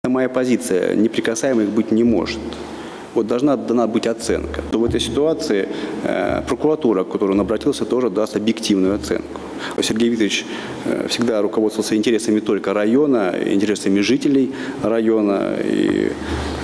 Моя позиция: неприкасаемых быть не может. Вот должна дана быть оценка. В этой ситуации прокуратура, к которой он обратился, тоже даст объективную оценку. Сергей Викторович всегда руководствовался интересами только района, интересами жителей района. И,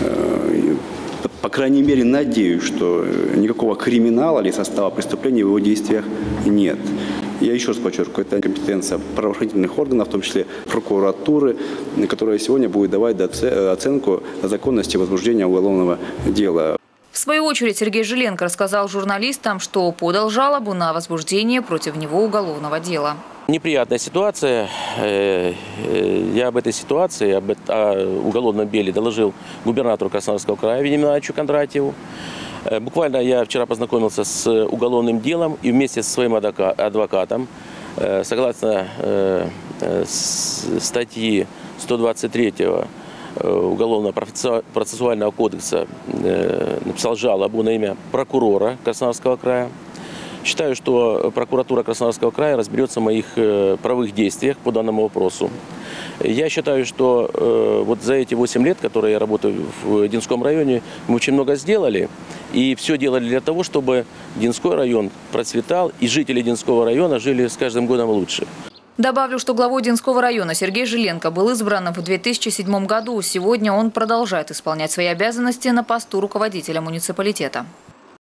по крайней мере, надеюсь, что никакого криминала или состава преступления в его действиях нет. Я еще раз подчеркиваю, это компетенция правоохранительных органов, в том числе прокуратуры, которая сегодня будет давать оценку законности возбуждения уголовного дела. В свою очередь Сергей Жиленко рассказал журналистам, что подал жалобу на возбуждение против него уголовного дела. Неприятная ситуация. Я об этой ситуации, о уголовном деле доложил губернатору Краснодарского края Вениамину Ивановичу Кондратьеву. Буквально я вчера познакомился с уголовным делом и вместе со своим адвокатом, согласно статьи 123 Уголовного процессуального кодекса, написал жалобу на имя прокурора Краснодарского края. Считаю, что прокуратура Краснодарского края разберется в моих правовых действиях по данному вопросу. Я считаю, что вот за эти 8 лет, которые я работаю в Динском районе, мы очень много сделали. И все делали для того, чтобы Динской район процветал, и жители Динского района жили с каждым годом лучше. Добавлю, что главой Динского района Сергей Жиленко был избран в 2007 году. Сегодня он продолжает исполнять свои обязанности на посту руководителя муниципалитета.